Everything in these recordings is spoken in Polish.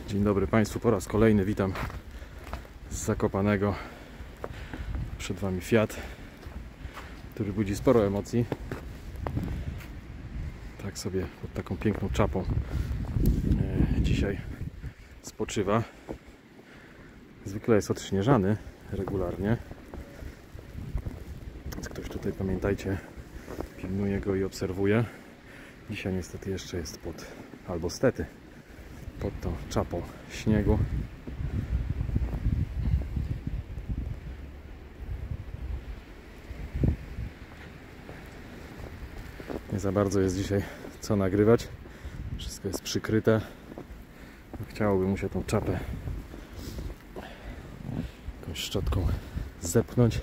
Dzień dobry Państwu, po raz kolejny witam z Zakopanego. Przed Wami Fiat, który budzi sporo emocji. Tak sobie pod taką piękną czapą dzisiaj spoczywa. Zwykle jest odśnieżany regularnie. Ktoś tutaj, pamiętajcie, pilnuje go i obserwuje. Dzisiaj niestety jeszcze jest albo stety, pod tą czapą śniegu. Nie za bardzo jest dzisiaj co nagrywać. Wszystko jest przykryte. Chciałoby mu się tą czapę jakąś szczotką zepchnąć.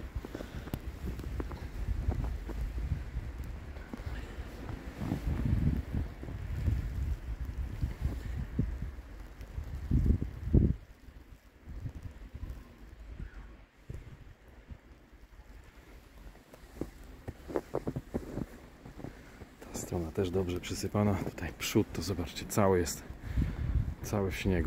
Strona też dobrze przysypana. Tutaj przód to zobaczcie, cały w śniegu.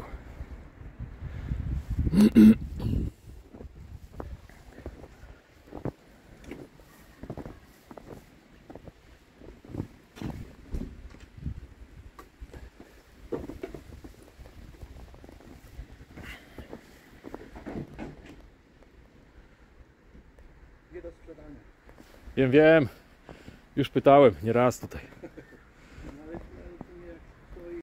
Nie do sprzedania. Wiem. Już pytałem nieraz tutaj.